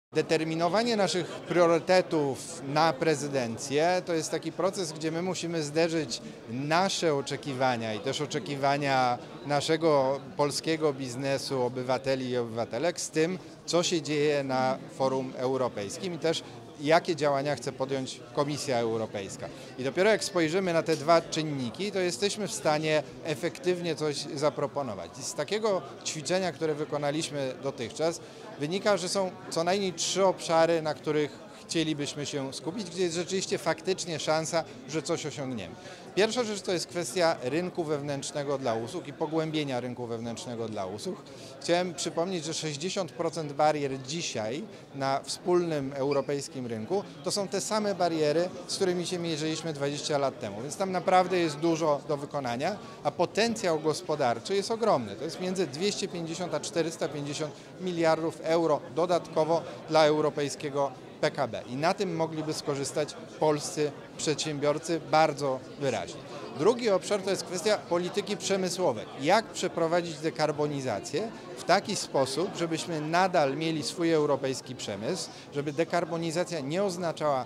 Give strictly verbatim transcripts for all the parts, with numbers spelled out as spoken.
Determinowanie naszych priorytetów na prezydencję to jest taki proces, gdzie my musimy zderzyć nasze oczekiwania i też oczekiwania naszego polskiego biznesu, obywateli i obywatelek z tym, co się dzieje na forum europejskim i też jakie działania chce podjąć Komisja Europejska. I dopiero jak spojrzymy na te dwa czynniki, to jesteśmy w stanie efektywnie coś zaproponować. I z takiego ćwiczenia, które wykonaliśmy dotychczas, wynika, że są co najmniej trzy obszary, na których chcielibyśmy się skupić, gdzie jest rzeczywiście faktycznie szansa, że coś osiągniemy. Pierwsza rzecz to jest kwestia rynku wewnętrznego dla usług i pogłębienia rynku wewnętrznego dla usług. Chciałem przypomnieć, że sześćdziesiąt procent barier dzisiaj na wspólnym europejskim rynku to są te same bariery, z którymi się mierzyliśmy dwadzieścia lat temu, więc tam naprawdę jest dużo do wykonania, a potencjał gospodarczy jest ogromny. To jest między dwieście pięćdziesiąt a czterysta pięćdziesiąt miliardów euro dodatkowo dla europejskiego P K B i na tym mogliby skorzystać polscy przedsiębiorcy bardzo wyraźnie. Drugi obszar to jest kwestia polityki przemysłowej. Jak przeprowadzić dekarbonizację w taki sposób, żebyśmy nadal mieli swój europejski przemysł, żeby dekarbonizacja nie oznaczała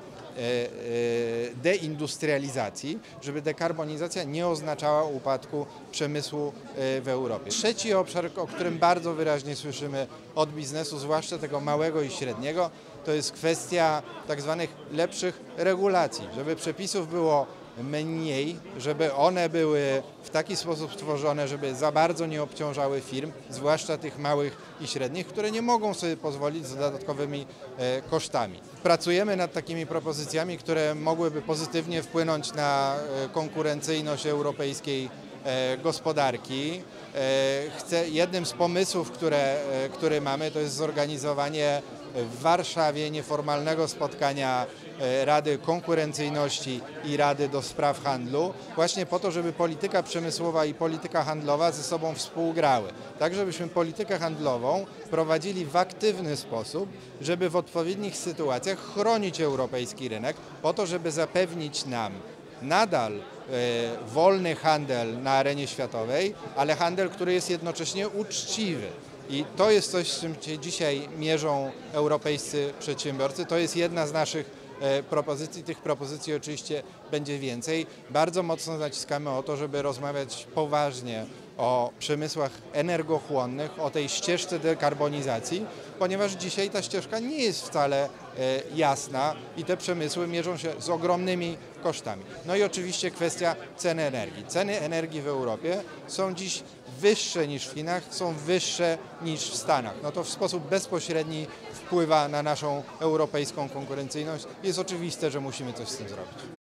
deindustrializacji, żeby dekarbonizacja nie oznaczała upadku przemysłu w Europie. Trzeci obszar, o którym bardzo wyraźnie słyszymy od biznesu, zwłaszcza tego małego i średniego, to jest kwestia tak zwanych lepszych regulacji, żeby przepisów było mniej, żeby one były w taki sposób stworzone, żeby za bardzo nie obciążały firm, zwłaszcza tych małych i średnich, które nie mogą sobie pozwolić z dodatkowymi e, kosztami. Pracujemy nad takimi propozycjami, które mogłyby pozytywnie wpłynąć na e, konkurencyjność europejskiej e, gospodarki. E, chcę, jednym z pomysłów, które, e, które mamy, to jest zorganizowanie w Warszawie nieformalnego spotkania Rady Konkurencyjności i Rady do Spraw Handlu, właśnie po to, żeby polityka przemysłowa i polityka handlowa ze sobą współgrały. Tak, żebyśmy politykę handlową prowadzili w aktywny sposób, żeby w odpowiednich sytuacjach chronić europejski rynek, po to, żeby zapewnić nam nadal e, wolny handel na arenie światowej, ale handel, który jest jednocześnie uczciwy. I to jest coś, z czym się dzisiaj mierzą europejscy przedsiębiorcy. To jest jedna z naszych e, propozycji. Tych propozycji oczywiście będzie więcej. Bardzo mocno naciskamy o to, żeby rozmawiać poważnie o przemysłach energochłonnych, o tej ścieżce dekarbonizacji, ponieważ dzisiaj ta ścieżka nie jest wcale e, jasna i te przemysły mierzą się z ogromnymi kosztami. No i oczywiście kwestia ceny energii. Ceny energii w Europie są dziś wyższe niż w Chinach, są wyższe niż w Stanach. No to w sposób bezpośredni wpływa na naszą europejską konkurencyjność. Jest oczywiste, że musimy coś z tym zrobić.